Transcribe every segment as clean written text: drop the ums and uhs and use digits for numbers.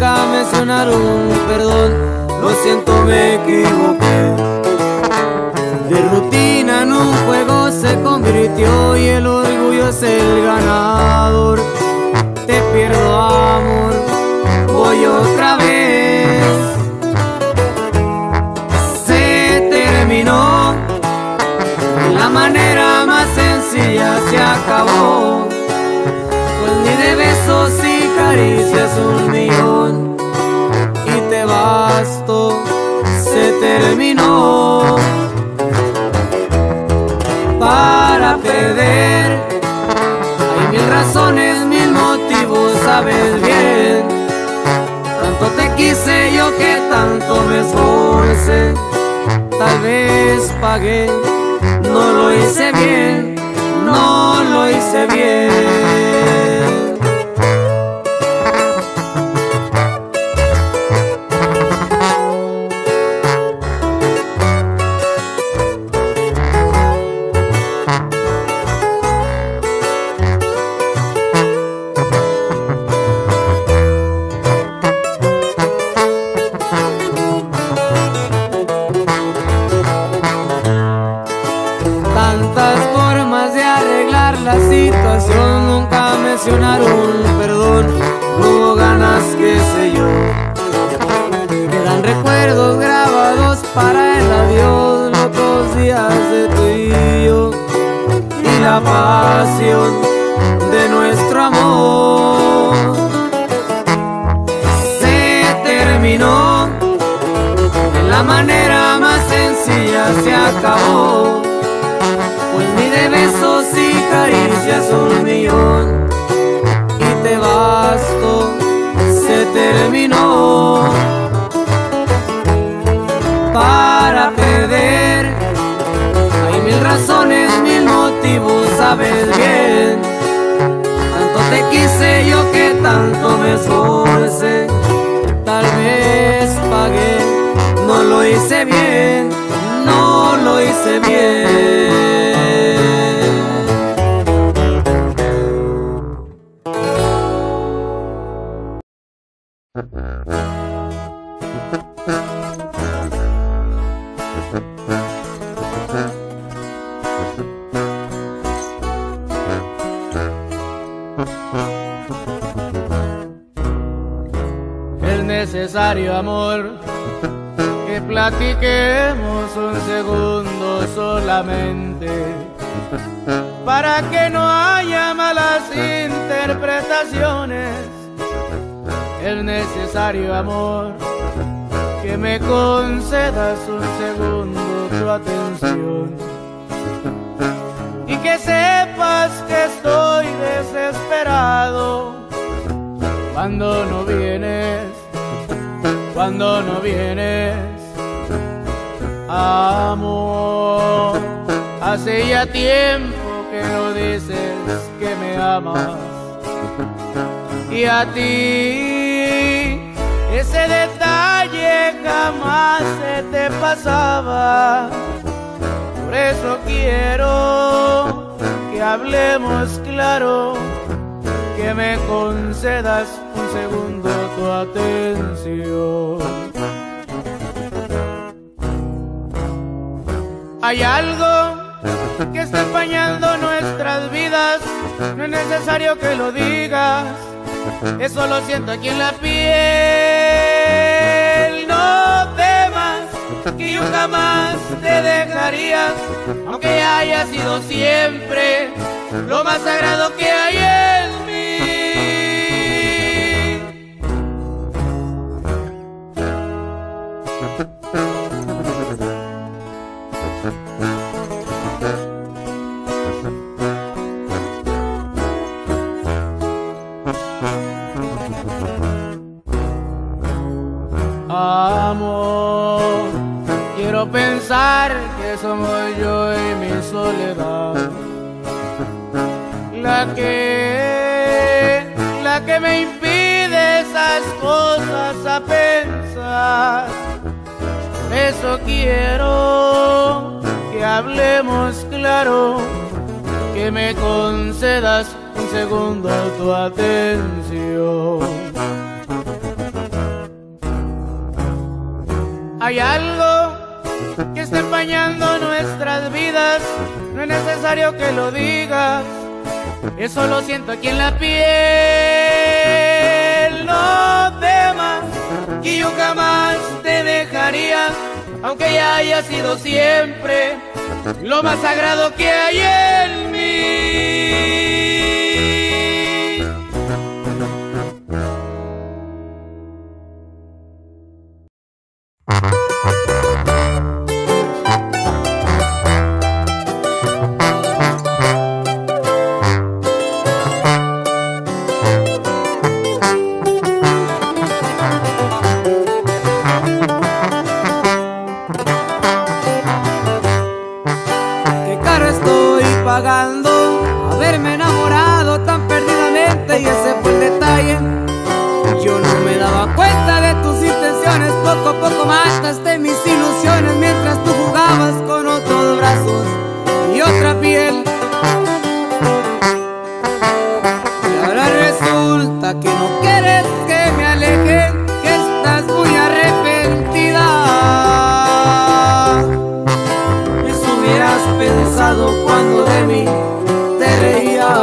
nunca mencionaron perdón. Lo siento, me equivoqué. De rutina en un juego se convirtió y el orgullo es el ganador. Te pierdo, amor, voy otra vez. Se terminó, la manera más sencilla se acabó. Pues ni de besos y caricias 1.000.000 y te basto, se terminó. Para perder hay 1000 razones, 1000 motivos, sabes bien. Tanto te quise yo que tanto me esforcé. Tal vez pagué, no lo hice bien, no lo hice bien. Tantas formas de arreglar la situación, nunca mencionaron perdón. No hubo ganas, qué sé yo. Quedan recuerdos grabados para el adiós, locos días de tú y yo, y la pasión de nuestro amor. Se terminó, de la manera más sencilla se acabó. Pues ni de besos y caricias 1.000.000 y te basto, se terminó. Para perder hay 1000 razones, 1000 motivos, sabes bien. Tanto te quise yo que tanto me esforcé. Tal vez pagué, no lo hice bien, no lo hice bien. Es necesario, amor, que platiquemos un segundo solamente, para que no haya malas interpretaciones. Es necesario, amor, que me concedas un segundo tu atención y que sepas que estoy desesperado cuando no vienes, cuando no vienes, amor. Hace ya tiempo que no dices que me amas, y a ti ese detalle jamás se te pasaba. Por eso quiero que hablemos claro, que me concedas un segundo tu atención. Hay algo que está empañando nuestras vidas, no es necesario que lo digas, eso lo siento aquí en la piel. No temas que yo jamás te dejaría, aunque haya sido siempre lo más sagrado que hay en mí. Amor, quiero pensar que somos yo y mi soledad la que me impide esas cosas a pensar. Por eso quiero que hablemos claro, que me concedas un segundo tu atención. Hay algo que está empañando nuestras vidas, no es necesario que lo digas, eso lo siento aquí en la piel. No temas que yo jamás te dejaría, aunque ya haya sido siempre lo más sagrado que hay en mí. Pagando haberme enamorado tan perdidamente, y ese fue el detalle. Yo no me daba cuenta de tus intenciones, poco a poco mataste mis ilusiones mientras tú jugabas con otros brazos y otra piel. Y ahora resulta que no quieres que me aleje, que estás muy arrepentida. Eso hubieras pensado cuando de mí te reías.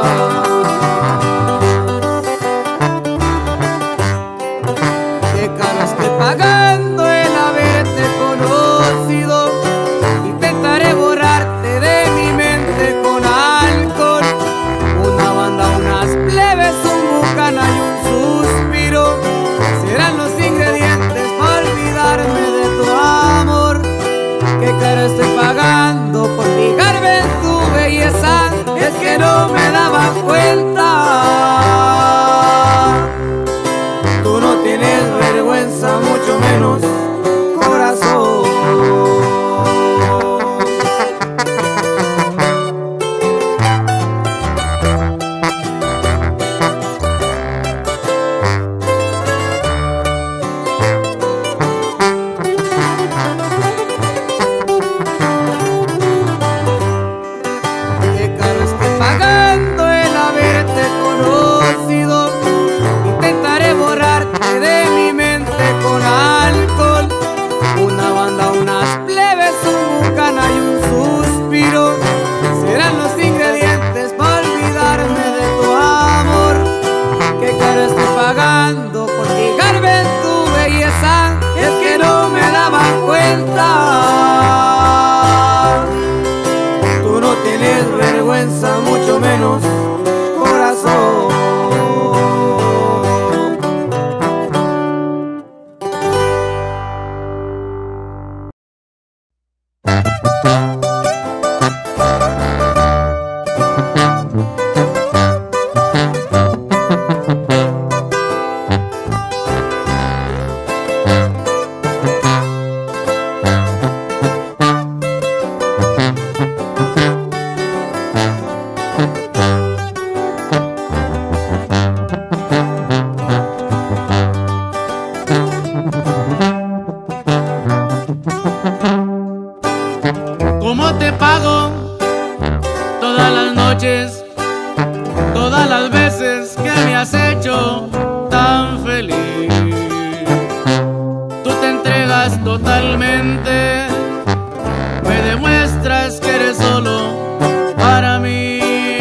Qué caro estoy pagando el haberte conocido. Intentaré borrarte de mi mente con alcohol, una banda, unas plebes, un bucana y un suspiro. Serán los ingredientes para olvidarme de tu amor. Qué caro estoy pagando por fijarme en tu belleza, es que no me daba cuenta. Tú no tienes vergüenza, mucho menos corazón. Intentaré borrarte de mi mente con alcohol, una banda, unas plebes, un bucana y un suspiro. Serán los ingredientes para olvidarme de tu amor. Qué caro estoy pagando por fijarme en tu belleza, es que no me daba cuenta. Tú no tienes vergüenza, mucho menos corazón. ¿Cómo te pago todas las noches, todas las veces que me has hecho tan feliz? Tú te entregas totalmente, me demuestras que eres solo para mí.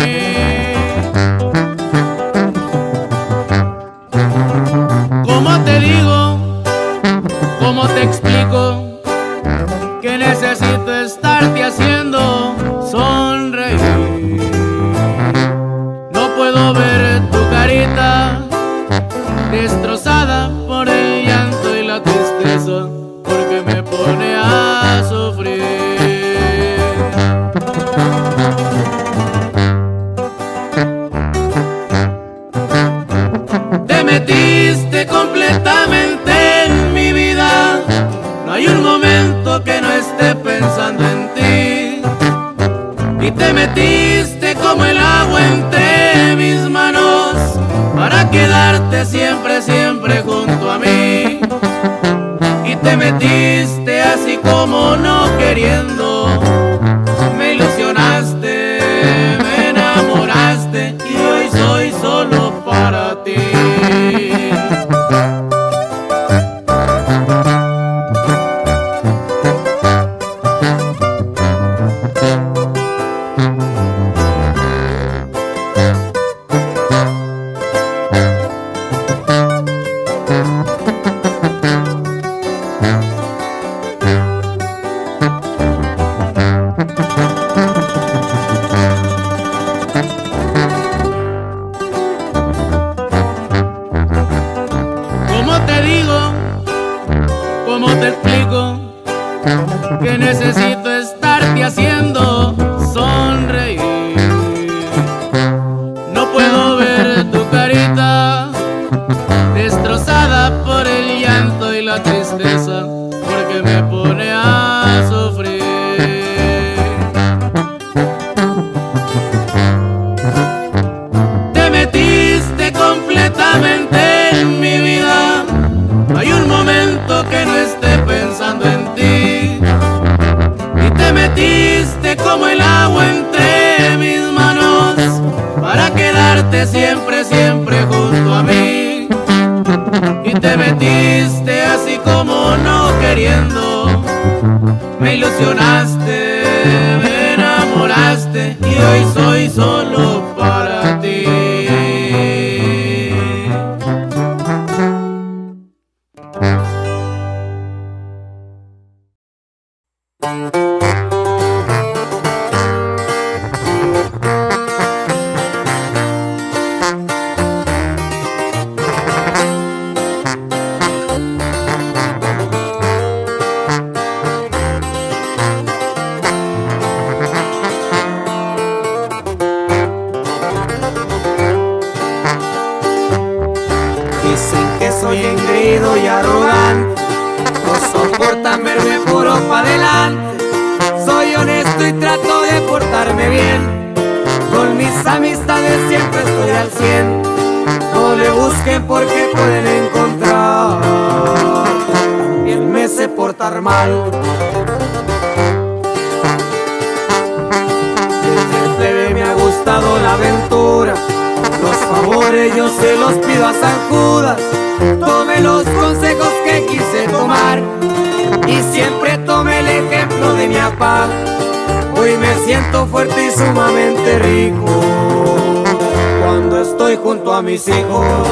¿Cómo te digo? ¿Cómo te explico que necesito estarte haciendo sonreír? No puedo ver tu carita destrozada por el llanto y la tristeza, porque me pone a sufrir. Te metiste completamente en mi vida, no hay un momento que no esté pensando en ti. Y te metiste como el agua entre mis manos para quedarte siempre, siempre junto a mí. Y te metiste así como no queriendo, me ilusionaste, me enamoraste y hoy soy solo para ti. ¿Cómo te explico que necesito estarte haciendo sonreír? No puedo ver tu carita destrozada por el llanto y la tristeza, porque me pone a sufrir. Te metiste completamente en mi vida, no hay un momento que no esté pensando en ti. Y te metiste como el agua entre mis manos para quedarte siempre, siempre junto a mí. Y te metiste así como no queriendo, me ilusionaste, me enamoraste y hoy soy solo para ti. Dicen que soy engreído y arrogante, no soportan verme puro pa' adelante. Soy honesto y trato de portarme bien, con mis amistades siempre estoy al 100. No le busquen porque pueden encontrar, también me sé portar mal. Desde plebe me ha gustado la aventura, los favores yo se los pido a San Judas. Tome los consejos que quise tomar y siempre tome el ejemplo de mi papá. Hoy me siento fuerte y sumamente rico cuando estoy junto a mis hijos.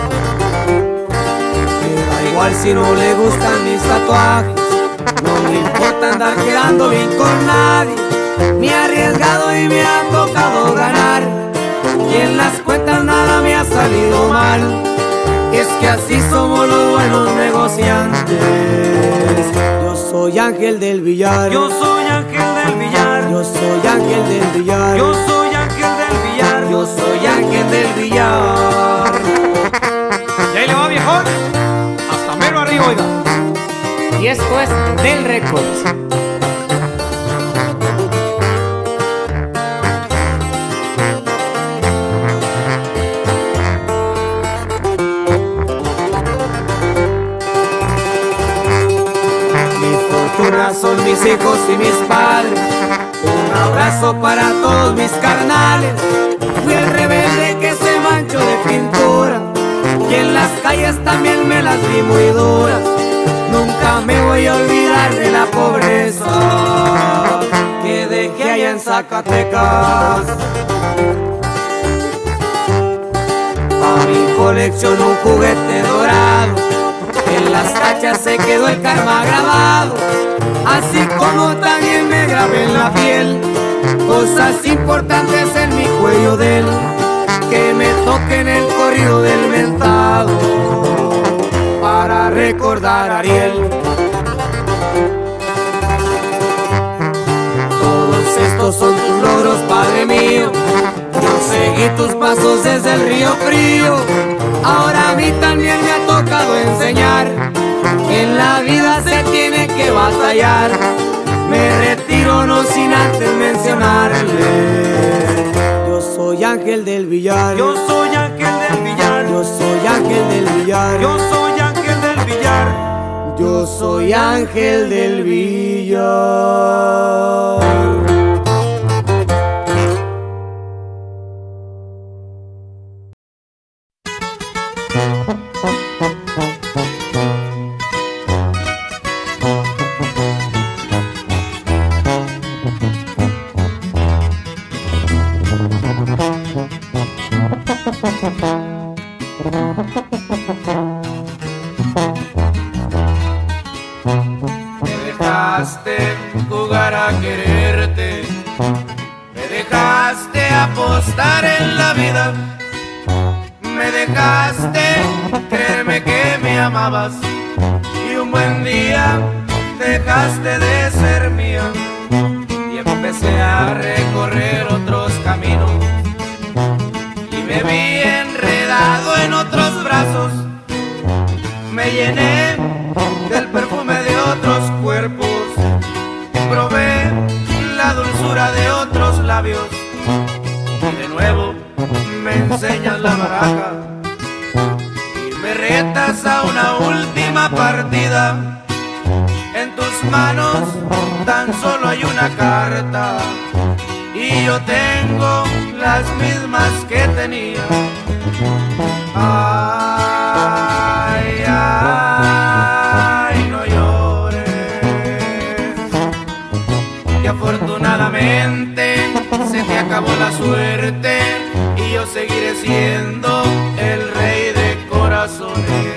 Me da igual si no le gustan mis tatuajes, no me importa andar quedando bien con nadie. Me he arriesgado y me ha tocado ganar, y en las cuentas nada me ha salido mal. Es que así somos los buenos negociantes. Yo soy Ángel del Villar, Yo soy Ángel del Villar, yo soy Ángel del Villar, yo soy Ángel del Villar, yo soy Ángel del Villar. Y ahí le va, viejón, hasta mero arriba, oiga. Y esto es Del Records. Son mis hijos y mis padres, un abrazo para todos mis carnales. Fui el rebelde que se manchó de pintura, y en las calles también me las vi muy duras. Nunca me voy a olvidar de la pobreza que dejé allá en Zacatecas. A mi colección un juguete dorado, en las tachas se quedó el karma grabado, así como también me grabé en la piel cosas importantes en mi cuello de él, que me toquen el corrido del mentado para recordar a Ariel. Todos estos son tus logros, Padre mío, yo seguí tus pasos desde el río frío. Ahora a mí también me ha tocado enseñar que en la vida se tiene que batallar. Me retiro no sin antes mencionarle, yo soy Ángel del Villar, Yo soy Ángel del Villar, yo soy Ángel del Villar, yo soy Ángel del Villar. yo soy Ángel del Villar. Me dejaste jugar a quererte, me dejaste apostar en la vida, me dejaste creerme que me amabas y un buen día dejaste de ser mía y empecé a recorrer otros caminos y me vi enredado en otros brazos. Me llené del perfume de otros cuerpos y probé la dulzura de otros labios. Y de nuevo me enseñas la baraja y me retas a una última partida. En tus manos tan solo hay una carta y yo tengo las mismas que tenía. Ay, ay, no llores, que afortunadamente se te acabó la suerte y yo seguiré siendo el rey de corazones.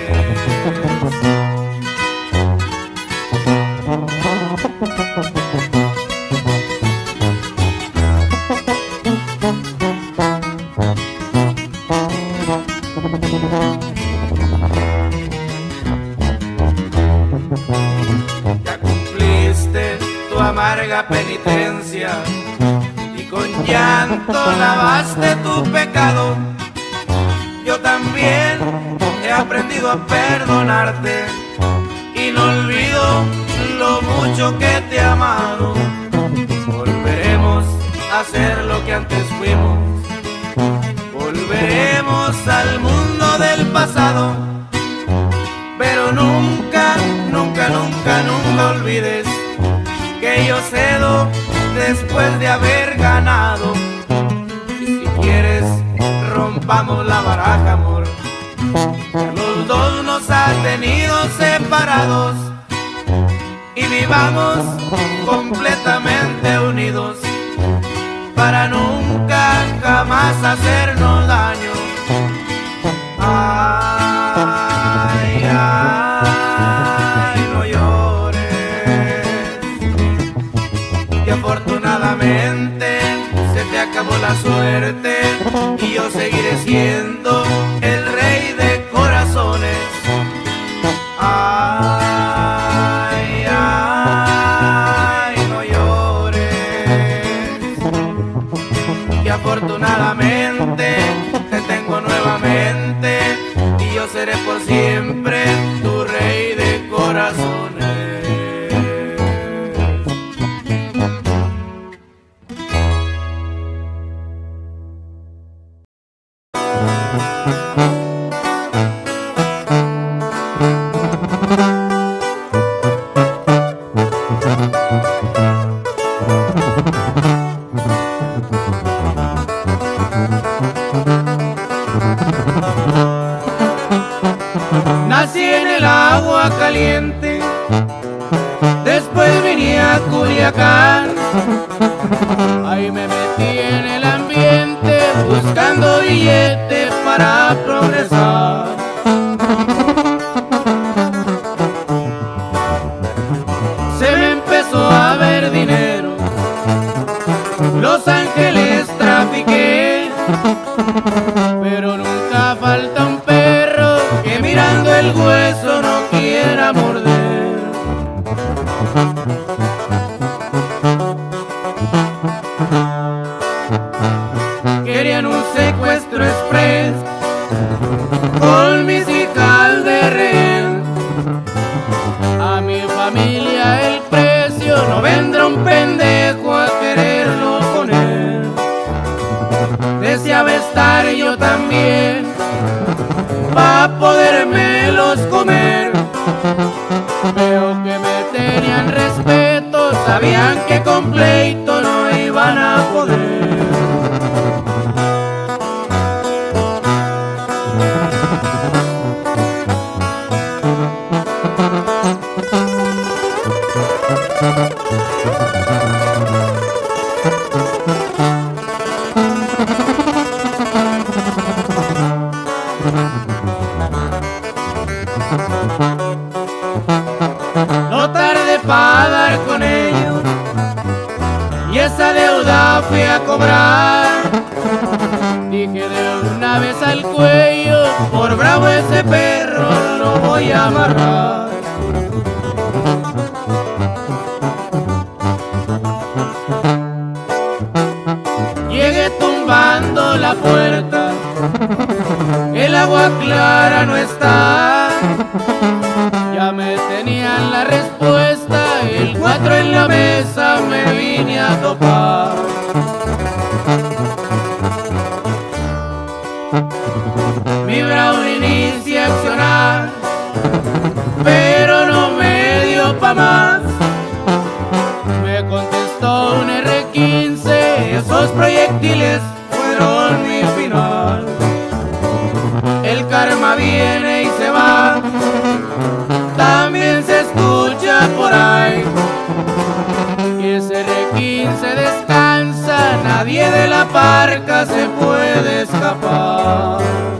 Ya cumpliste tu amarga penitencia y con llanto lavaste tu pecado. Yo también he aprendido a perdonarte y no olvido lo mucho que te he amado. Volveremos a ser lo que antes fuimos, volveremos al mundo del pasado, pero nunca, nunca, nunca, nunca olvides que yo cedo después de haber ganado. Y si quieres, rompamos la baraja, amor, que los dos nos ha tenido separados, y vivamos completamente unidos para nunca jamás hacernos daño. Ay, ay, no llores, que afortunadamente se te acabó la suerte y yo seguiré siendo el rey de corazones. Ay, ay, no llores, que afortunadamente te tengo nuevamente y yo seré por siempre tu rey de corazones. Nací en el agua caliente, después vine a Culiacán. Ahí me metí en el ambiente, buscando billetes para progresar. Se me empezó a ver dinero, Los Ángeles trafiqué, pero nunca falta un perro que mirando el hueso no quiera morder. Querían un secuestro express con mis hijas de rehén. A mi familia el precio no vendrá un pendejo a quererlo poner. Deseaba estar yo también pa' podérmelos comer. Veo que me tenían respeto, sabían que con pleito no iban a poder. No tardé para dar con ellos y esa deuda fui a cobrar. Dije de una vez al cuello, por bravo ese perro lo voy a amarrar. agua clara no está. Ya me tenían la respuesta, el 4 en la mesa me vine a topar. Mi Brown inicia a accionar, pero no me dio pa' más. Me contestó un R15, esos proyectiles fueron mi final. El karma viene y se va, también se escucha por ahí. Y ese R15 descansa, nadie de la parca se puede escapar.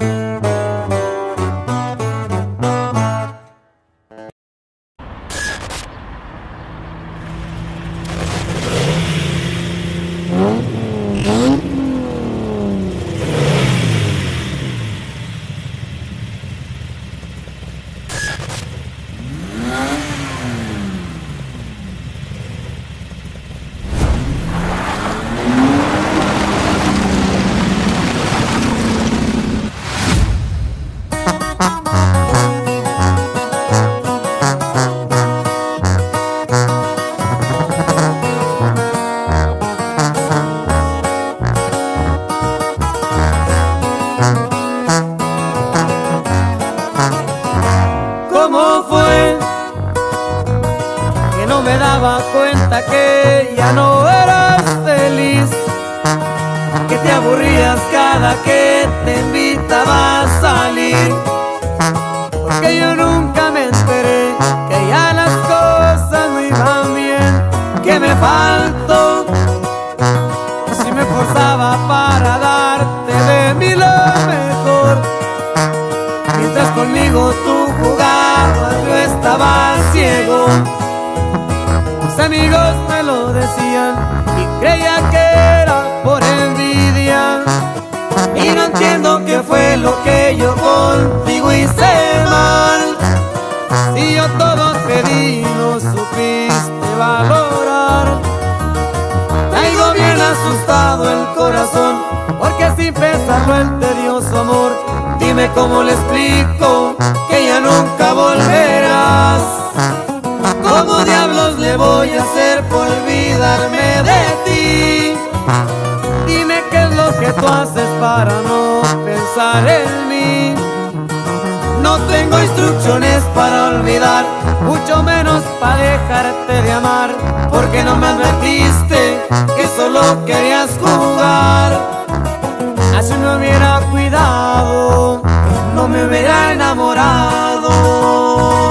¿Cómo fue que no me daba cuenta que ya no eras feliz? Que te aburrías cada que te invitaba a salir. Porque yo nunca me enteré que ya las cosas no iban bien. Que me faltó si me forzaba para darte de mí lo mejor. Mientras conmigo tú jugabas, yo estaba ciego. Mis amigos me lo decían y creía que era por envidia. Y no entiendo qué fue lo que yo contigo hice mal. Si yo todo te di, no supiste valorar. Traigo bien asustado el corazón, porque sin pesarlo el tedioso amor. Dime cómo le explico que ya nunca volverás. ¿Cómo diablos le voy a hacer por olvidarme de ti? Dime qué es lo que tú haces para no pensar en mí. No tengo instrucciones para olvidar, mucho menos para dejarte de amar. Porque no me advertiste que solo querías jugar. Así me hubiera cuidado, no me hubiera enamorado.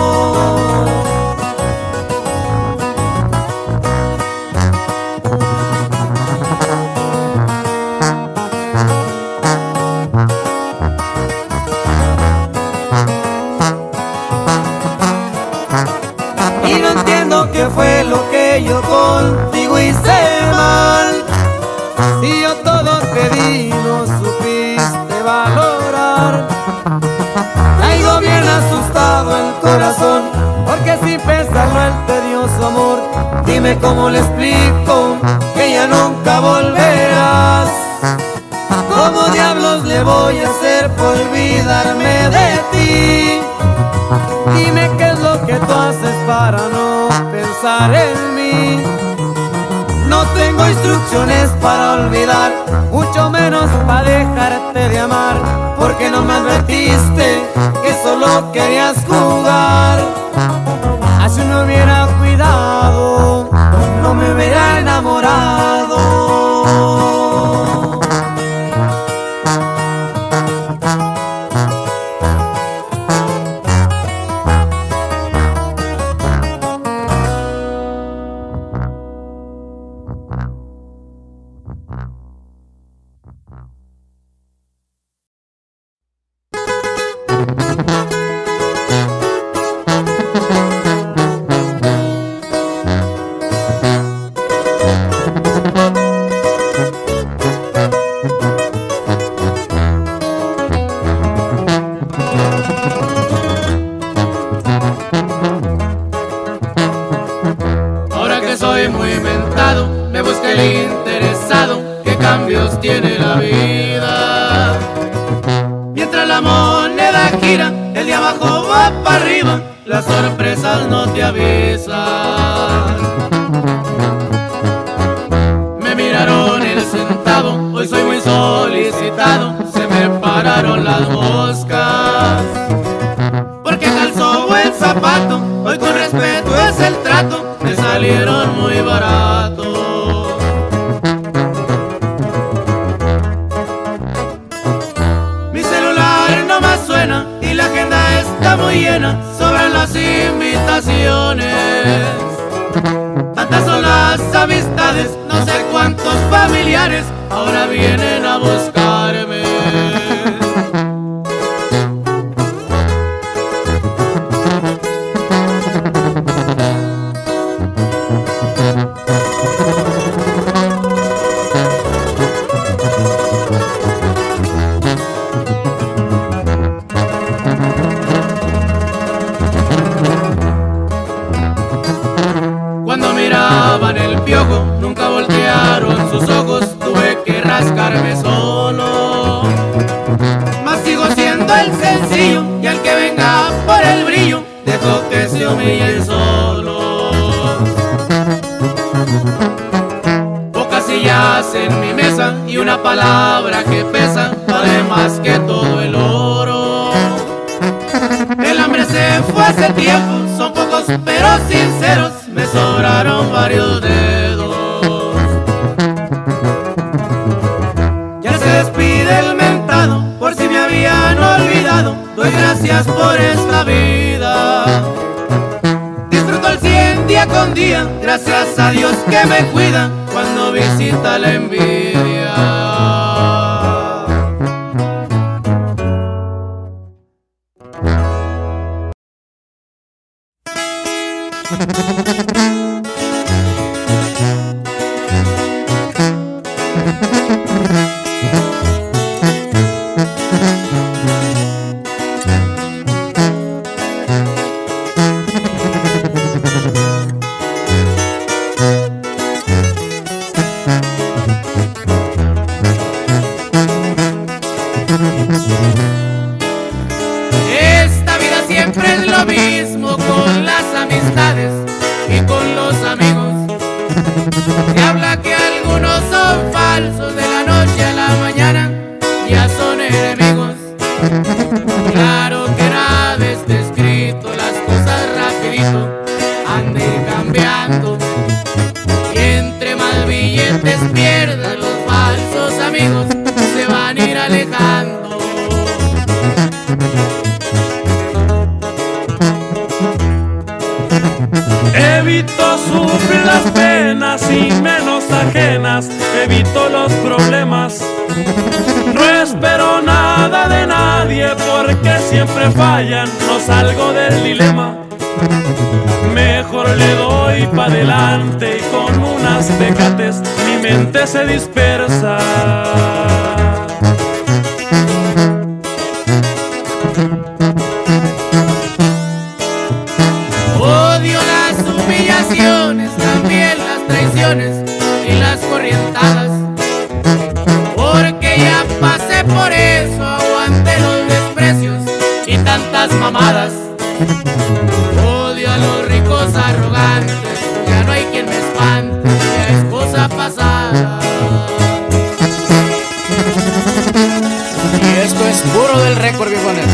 Y no entiendo qué fue lo que yo contigo hice mal. Si yo todo te di, no supiste valorar. Traigo bien asustado el corazón, porque sin pesarlo el tedioso amor. Dime cómo le explico que ya nunca volverás. ¿Cómo diablos le voy a hacer por olvidarme de ti? Dime qué es lo que tú haces para no pensar en mí. No tengo instrucciones para olvidar, mucho menos para dejarte de amar. Porque no me advertiste que solo querías jugar. Así no hubiera cuidado, no me hubiera enamorado. Tiene la vida, mientras la moneda las sorpresas no te avisan. Me miraron el centavo, hoy soy muy solicitado, se me pararon las moscas. Porque calzó buen zapato, hoy con respeto es el trato, me salieron muy baratos. Mi celular no más suena y la agenda está muy llena, sobran las invitaciones. Tantas son las amistades, no sé cuántos familiares ahora vienen a buscarme. Cuando miraban el piojo, nunca voltearon sus ojos, tuve que rascarme solo. Mas sigo siendo el sencillo, y al que venga por el brillo, dejo que se humille solo. Pocas sillas en mi mesa, y una palabra que pesa, vale más que todo el oro. El hambre se fue hace tiempo, son pocos pero sinceros, me sobraron varios dedos. Ya se despide el mentado, por si me habían olvidado, doy gracias por esta vida. Disfruto el 100 día con día, gracias a Dios que me cuida cuando visita la envidia. Esta vida siempre es lo mismo con las amistades y con los amigos. Se habla que algunos son falsos, de la noche a la mañana ya son enemigos. Claro que nada está escrito, las cosas rapidito han de ir cambiando. Y entre más billetes pierdan los falsos amigos, se van a ir alejando. Evito sufrir las penas y menos ajenas, evito los problemas. No espero nada de nadie porque siempre fallan, no salgo del dilema. Mejor le doy pa' adelante y con unas tecates mi mente se dispersa. Odio las humillaciones, también las traiciones y las corrientadas, porque ya pasé por eso, aguanté los desprecios y tantas mamadas. Odio a los ricos arrogantes, ya no hay quien me espante, ya es cosa pasada. Y esto es puro del récord, viejones.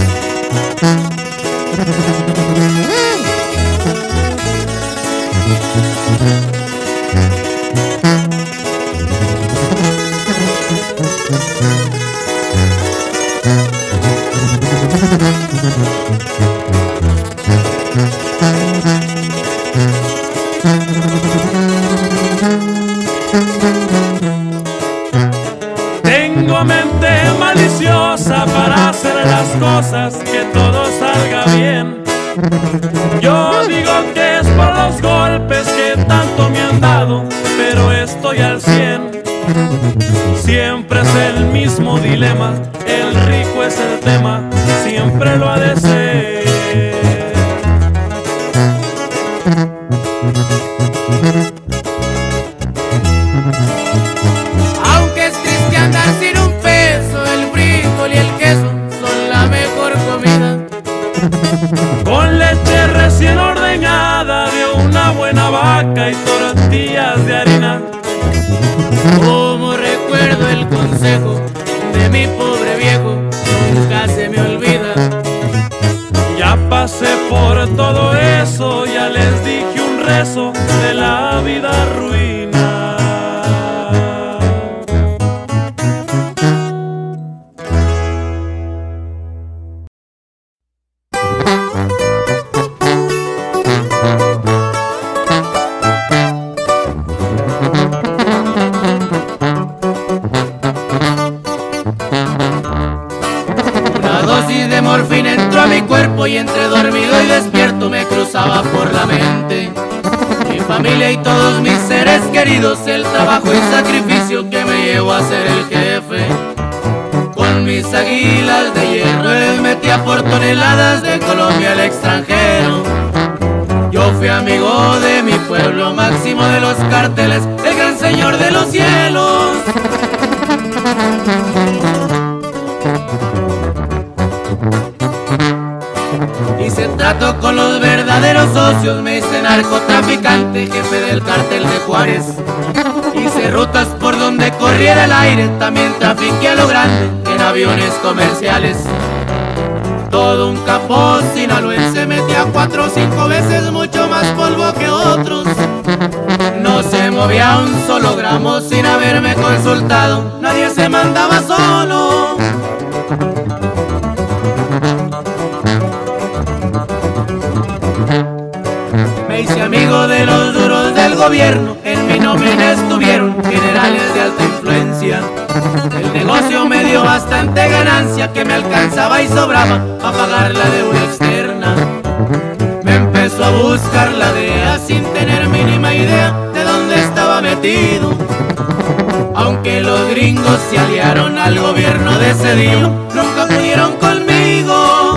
Tengo mente maliciosa para hacer las cosas, que todo salga bien. Yo digo que es por los golpes que tanto me han dado, pero estoy al 100. Siempre es el mismo dilema, el rico es el tema, siempre lo ha de ser. Aunque es triste andar sin un peso, el frijol y el queso son la mejor comida. Con leche consejo de mi pobre viejo nunca se me olvida. Ya pasé por todo eso, ya les dije un rezo de la vida ruina. Morfina entró a mi cuerpo y entre dormido y despierto me cruzaba por la mente mi familia y todos mis seres queridos, el trabajo y sacrificio que me llevó a ser el jefe. Con mis águilas de hierro les metía por toneladas de Colombia al extranjero. Yo fui amigo de mi pueblo, máximo de los carteles, el gran señor de los cielos. Hice trato con los verdaderos socios, me hice narcotraficante, jefe del cartel de Juárez. Hice rutas por donde corriera el aire, también trafiqué a lo grande en aviones comerciales. Todo un capó sinaloense, metía 4 o 5 veces mucho más polvo que otros. No se movía un solo gramo sin haberme consultado, nadie se mandaba solo. Me hice amigo de los duros del gobierno, en mi nómina estuvieron generales de alta influencia. El negocio me dio bastante ganancia que me alcanzaba y sobraba para pagar la deuda externa. Me empezó a buscar la DEA sin tener mínima idea de dónde estaba metido. Aunque los gringos se aliaron al gobierno de ese día, nunca pudieron conmigo.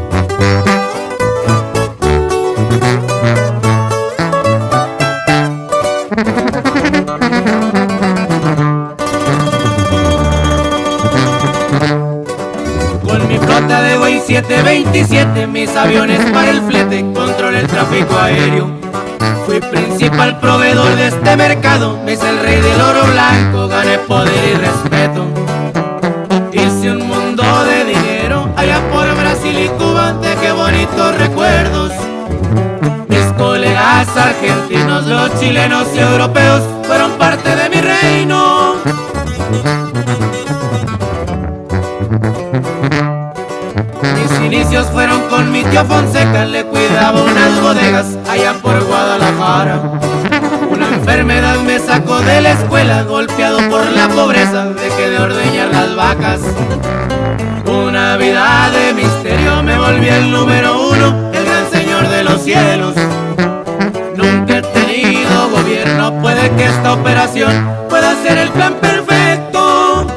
Con mi flota de Boeing 727, mis aviones para el flete, controlé el tráfico aéreo. Fui principal proveedor de este mercado, me hice el rey del oro blanco, gané poder y respeto. Hice un mundo de dinero allá por Brasil y Cuba, dejé bonitos recuerdos. Mis colegas argentinos, los chilenos y europeos fueron parte de mi reino. Mis inicios fueron con mi tío Fonseca, le cuidaba unas bodegas allá por Guadalajara. Una enfermedad me sacó de la escuela, golpeado por la pobreza, dejé de ordeñar las vacas. Una vida de misterio, me volví el número 1, el gran señor de los cielos. Nunca he tenido gobierno, puede que esta operación pueda ser el plan perfecto.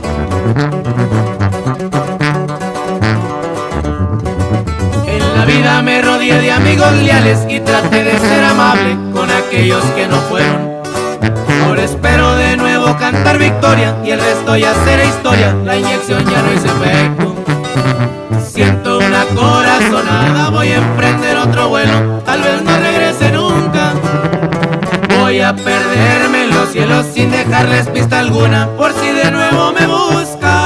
En la vida me rodeé de amigos leales y traté de ser amable con aquellos que no fueron. Ahora espero de nuevo cantar victoria y el resto ya será historia, la inyección ya no hizo efecto. Siento una corazonada, voy a emprender otro vuelo, tal vez no regrese nunca. Voy a perderme en los cielos sin dejarles pista alguna, por si de nuevo me buscan.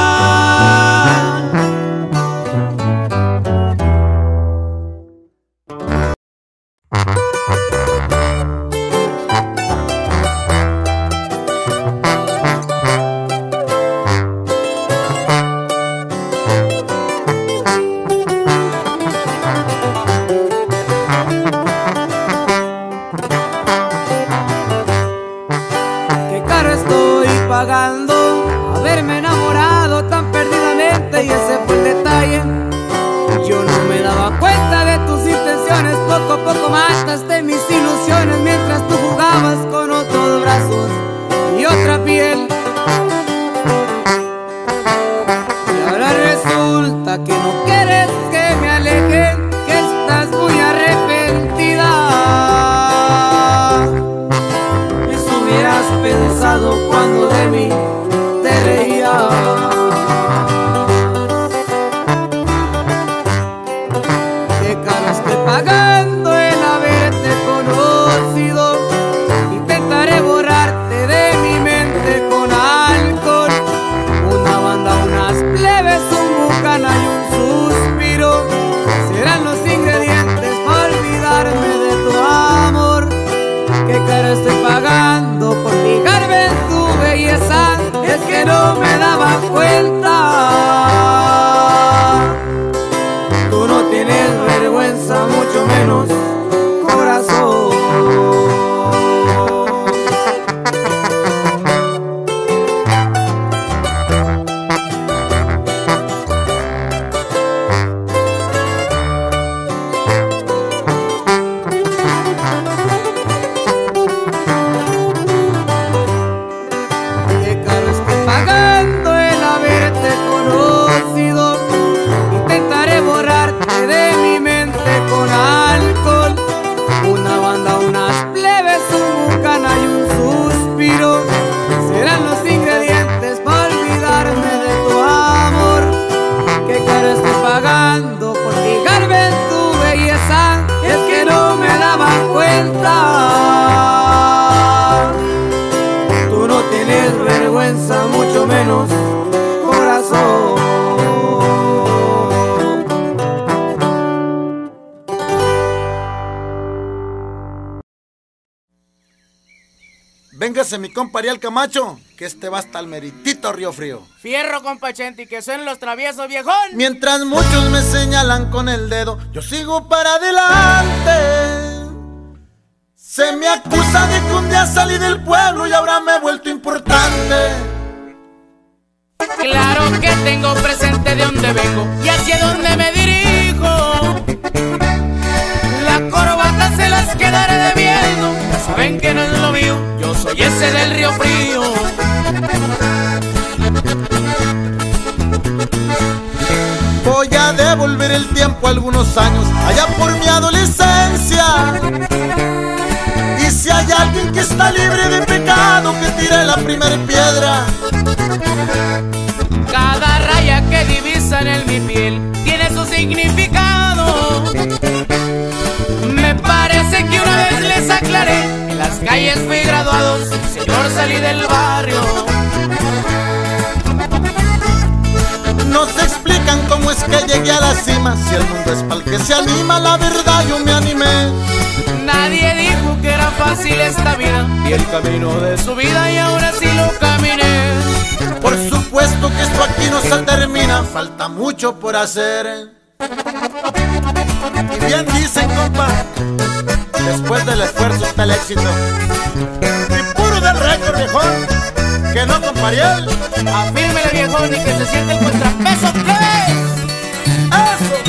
Haberme enamorado tan perdidamente, y ese fue el detalle. Yo no me daba cuenta de tus intenciones, poco a poco mataste mis ilusiones mientras tú jugabas con otros brazos y otra piel. Y ahora resulta que no quieres que me aleje, que estás muy arrepentida. Eso hubieras pensado cuando de mí te reía. Te calaste pagando el haberte conocido. Véngase mi compa Ariel Camacho, que este va hasta el meritito Río Frío. Fierro, compa Chenti, que son los traviesos, viejón. Mientras muchos me señalan con el dedo, yo sigo para adelante. Se me acusa de que un día salí del pueblo y ahora me he vuelto importante. Claro que tengo presente de dónde vengo y hacia dónde me dirijo. La corbata se las quedaré debiendo, ya saben que no es lo mío, yo soy ese del Río Frío. Voy a devolver el tiempo algunos años, allá por mi adolescencia. Y si hay alguien que está libre de pecado, que tire la primera piedra. Cada raya que divisan en mi piel tiene su significado. Me parece que una vez les aclaré, en las calles fui graduado, señor, salí del barrio. No se explican cómo es que llegué a la cima. Si el mundo es pa'l que se anima, la verdad yo me animé. Nadie dijo que era fácil esta vida, y el camino de su vida y ahora sí lo caminé. Por supuesto que esto aquí no se termina, falta mucho por hacer. Y bien dicen, compa, después del esfuerzo está el éxito. Y puro del récord, viejón, que no, compa Ariel. Afírmele, viejón, y que se siente el contrapeso, plebe. ¡Eso!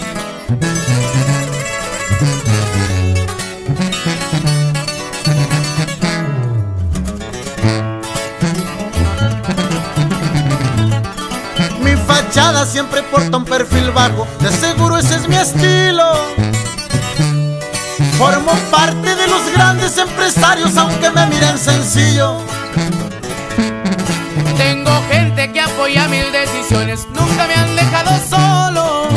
Mi fachada siempre porta un perfil bajo, de seguro ese es mi estilo. Formo parte de los grandes empresarios, aunque me miren sencillo. Tengo gente que apoya mil decisiones, nunca me han dejado solo.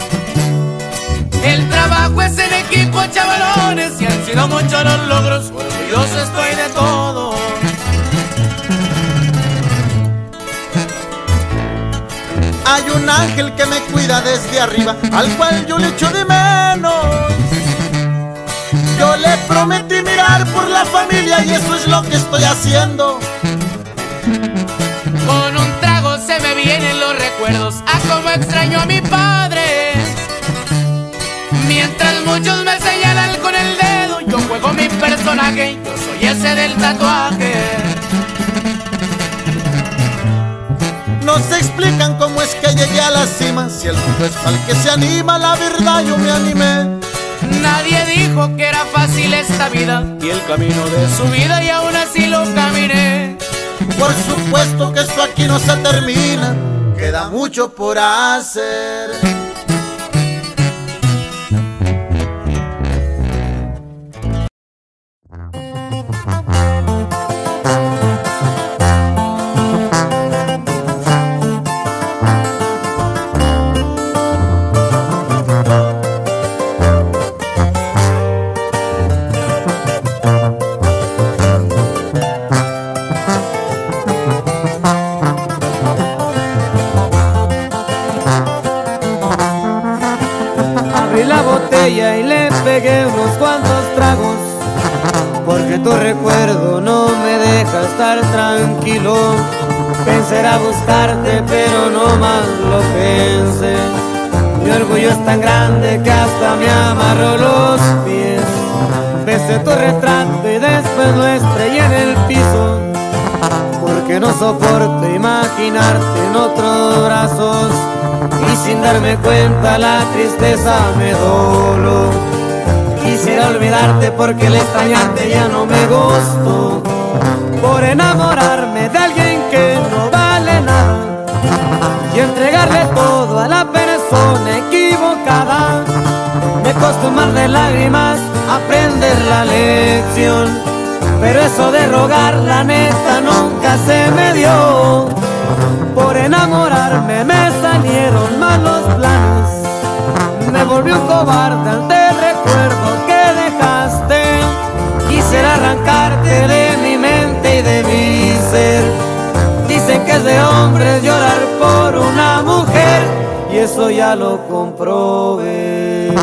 El trabajo es en equipo, chavalones, y han sido muchos los logros, orgulloso estoy de todo. Hay un ángel que me cuida desde arriba, al cual yo le echo de menos. Yo le prometí mirar por la familia y eso es lo que estoy haciendo. Con un trago se me vienen los recuerdos a cómo extraño a mi padre. Mientras muchos me señalan con el dedo, yo juego mi personaje, yo soy ese del tatuaje. No se explican cómo es que llegué a la cima. Si el mundo es pa'l que se anima, la verdad yo me animé. Nadie dijo que era fácil esta vida, y el camino de su vida y aún así lo caminé. Por supuesto que esto aquí no se termina, queda mucho por hacer. Abrí la botella y le pegué unos cuantos tragos, porque tu recuerdo no me deja estar tranquilo. Pensé era buscarte, pero no más lo pensé. Mi orgullo es tan grande que hasta me amarró los pies. Besé tu retrato y después lo estrellé en el piso, porque no soporto imaginarte en otros brazos. Y sin darme cuenta la tristeza me doló. Quisiera olvidarte porque el extrañarte ya no me gustó. Por enamorarme de alguien que no vale nada y entregarle todo a la persona equivocada, me costó un mar de lágrimas aprender la lección. Pero eso de rogar la neta nunca se me dio. Por enamorarme me salieron mal los planes, me volví un cobarde ante el recuerdo que dejaste. Quisiera arrancarte de mi mente y de mi ser. Dicen que es de hombres llorar por una mujer, y eso ya lo comprobé.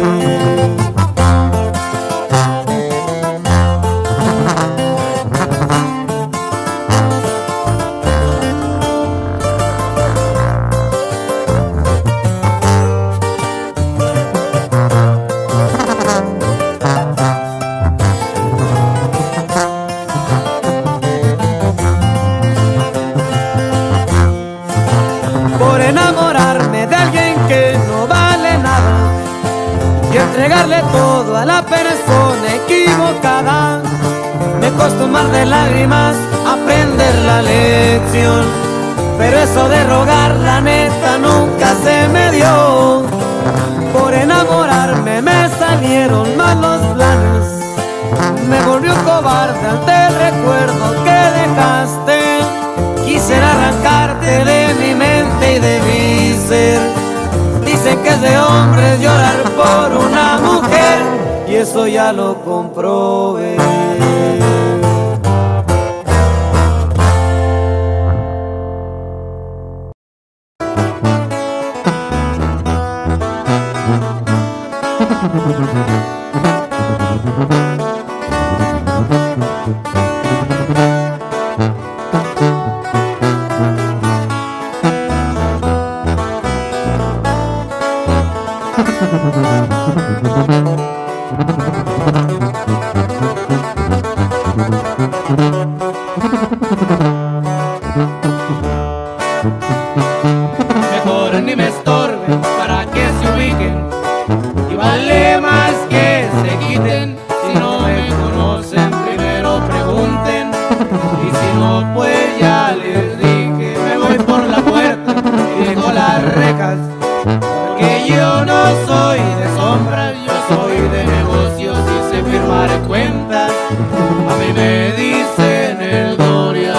entregarle todo a la persona equivocada. Me costó mar de lágrimas aprender la lección, pero eso de rogar la neta nunca se me dio. Por enamorarme me salieron mal los planes, me volvió cobarde ante el recuerdo que dejaste. Quisiera arrancarte de mi mente y de mi ser. Dicen que es de hombres llorar por una mujer, y eso ya lo comprobé. Mejor ni me estorben para que se ubiquen, y vale más que se quiten. Si no me conocen primero pregunten, y si no pues ya les dije, me voy por la puerta y dejo las rejas, porque yo no soy de sombras, yo soy de negocios y sé firmar cuentas. A mí me dicen el Doria.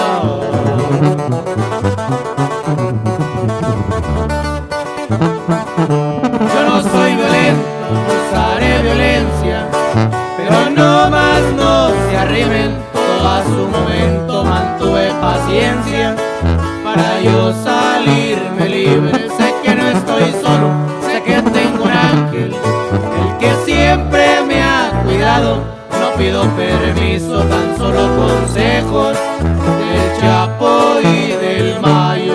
Yo no soy violento, usaré violencia, pero no más no se arrimen. Todo a su momento mantuve paciencia para yo salirme libre. Sé que no estoy solo, sé que tengo un ángel, el que siempre me ha cuidado. No pido permiso, tan solo consejos del Chapo y del Mayo.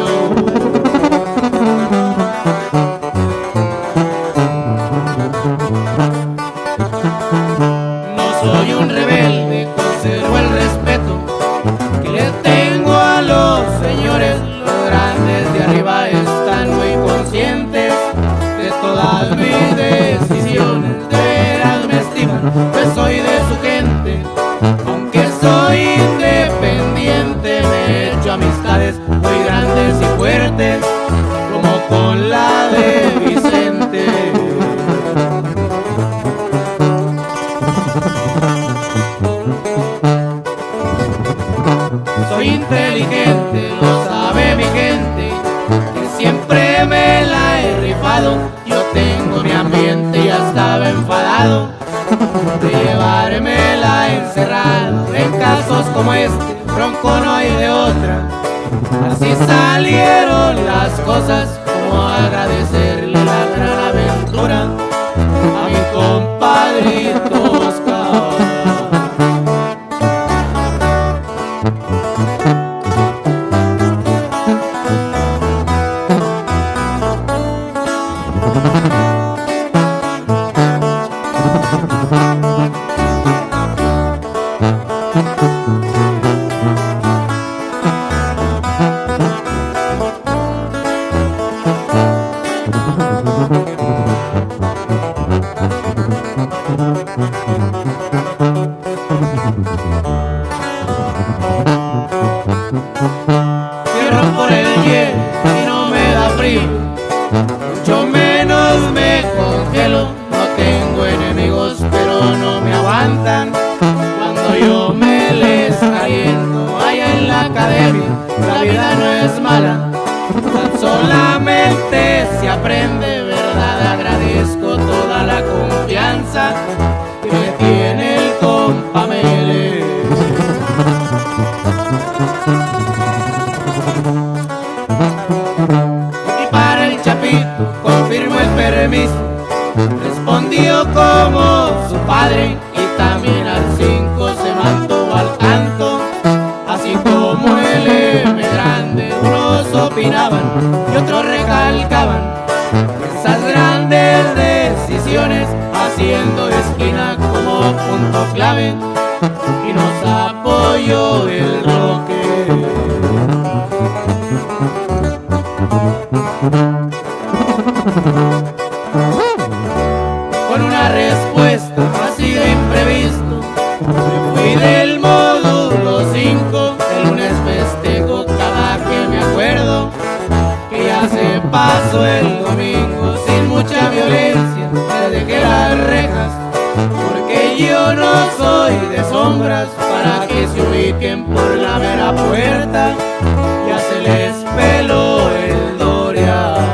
Soy un rebelde, conservo el respeto que le tengo a los señores. Los grandes de arriba están muy conscientes de todas mis decisiones. De veras me estiman, pues soy de su gente. Aunque soy independiente, me he hecho amistades muy grandes y fuertes, como con la de Vicente. Soy inteligente, lo sabe mi gente, que siempre me la he rifado. Yo tengo mi ambiente, ya estaba enfadado de llevármela encerrado. En casos como este, bronco no hay de otra. Así salieron las cosas, como agradecerle la gran aventura a mi compadrito Oscar. Cierro por el hielo y no me da frío, mucho menos me congelo. No tengo enemigos, pero no me aguantan cuando yo me les caliento. Allá en la academia la vida no es mala, tan solamente se aprende, ¿verdad? Agradezco toda la confianza que me tiene el compa Mele. Y para el Chapito confirmo el permiso, respondió como su padre, y también al 5 se mantuvo al canto. Así como el M grande, unos opinaban y otros recalcaban esas grandes decisiones, haciendo esquina como punto clave, y nos apoyó el Roque. Con una respuesta paso el domingo sin mucha violencia, me dejé las rejas, porque yo no soy de sombras para que se ubiquen por la mera puerta. Ya se les peló el Dorian.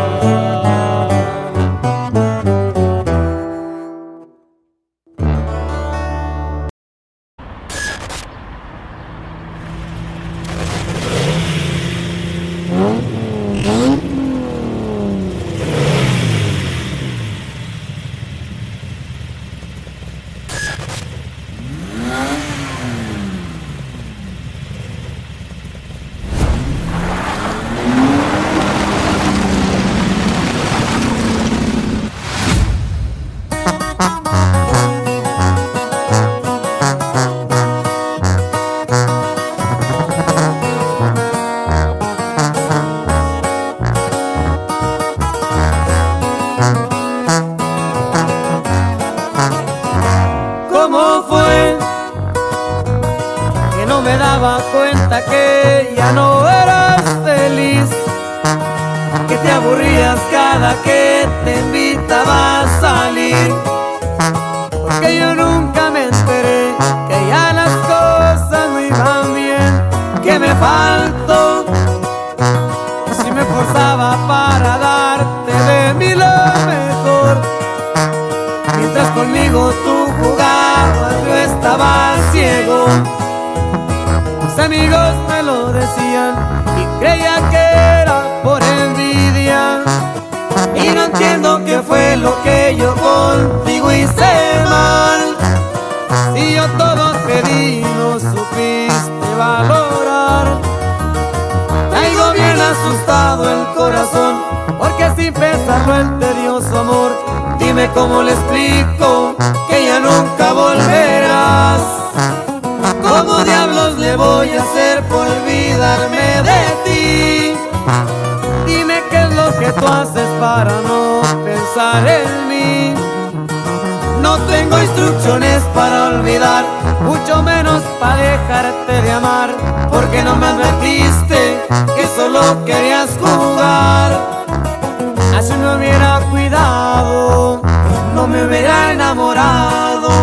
¿Cómo fue que no me daba cuenta que ya no eras feliz? Que te aburrías cada que te invitaba a salir. Porque yo nunca me enteré que ya las cosas no iban bien. Que me faltó si me forzaba para darte de mí lo mejor. Mientras conmigo tú jugabas, yo estaba ciego. Mis amigos me lo decían y creía que era por envidia. Y no entiendo qué fue lo que yo contigo hice mal. Si yo todo te di, no supiste valorar. Traigo bien asustado el corazón, porque sin pensarlo el tedioso amor. Dime cómo le explico que ya nunca volverás. ¿Cómo diablos le voy a hacer por olvidarme de ti? Dime qué es lo que tú haces para no pensar en mí. No tengo instrucciones para olvidar, mucho menos para dejarte de amar. Porque no me advertiste que solo querías jugar. Así me hubiera cuidado, no me hubiera enamorado.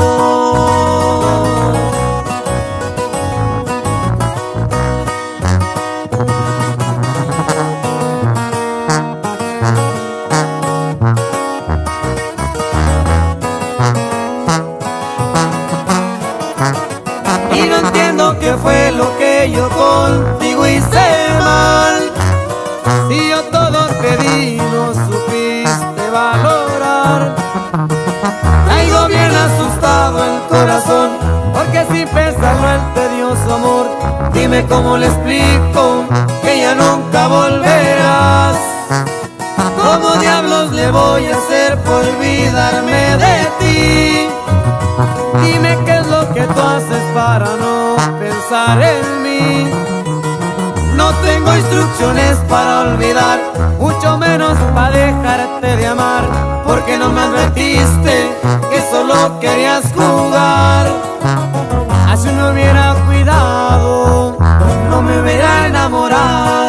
Y no entiendo qué fue lo que yo contigo hice mal. Si yo todo te di, no supiste valorar. Traigo bien asustado el corazón, porque sin pensarlo el tedioso amor. Dime cómo le explico que ya nunca volverás. ¿Cómo diablos le voy a hacer por olvidarme de ti? Dime qué es lo que tú haces para no pensar en mí. No tengo instrucciones para olvidar, mucho menos para dejarte de amar. Porque no me advertiste que solo querías jugar. Así me hubiera cuidado, no me hubiera enamorado.